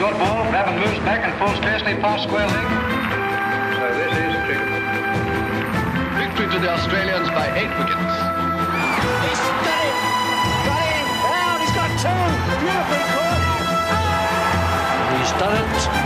short ball. Babin moves back and full scarcely past square leg. So this is cricket. Victory to the Australians by 8 wickets. He's got it! Got him! Down! He's got two! Beautifully caught! He's done it.